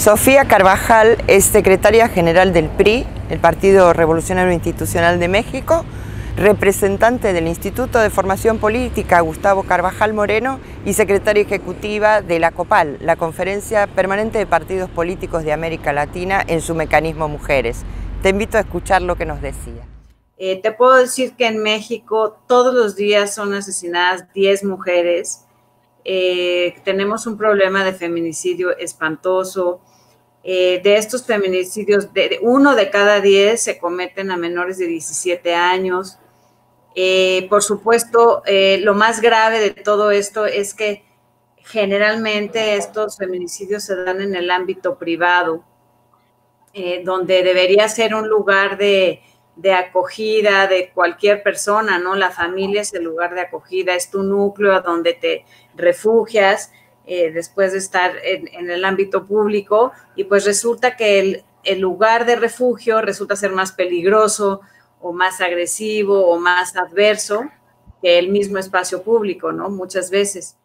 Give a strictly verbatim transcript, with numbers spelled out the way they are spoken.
Sofía Carvajal es secretaria general del P R I, el Partido Revolucionario Institucional de México, representante del Instituto de Formación Política Gustavo Carvajal Moreno y secretaria ejecutiva de la COPAL, la Conferencia Permanente de Partidos Políticos de América Latina, en su mecanismo Mujeres. Te invito a escuchar lo que nos decía. Eh, te puedo decir que en México todos los días son asesinadas diez mujeres. Eh, tenemos un problema de feminicidio espantoso. Eh, de estos feminicidios, de, de uno de cada diez se cometen a menores de diecisiete años. Eh, por supuesto, eh, lo más grave de todo esto es que generalmente estos feminicidios se dan en el ámbito privado, eh, donde debería ser un lugar de, de acogida de cualquier persona, ¿no? La familia es el lugar de acogida, es tu núcleo a donde te refugias eh, después de estar en, en el ámbito público, y pues resulta que el, el lugar de refugio resulta ser más peligroso o más agresivo o más adverso que el mismo espacio público, ¿no? Muchas veces.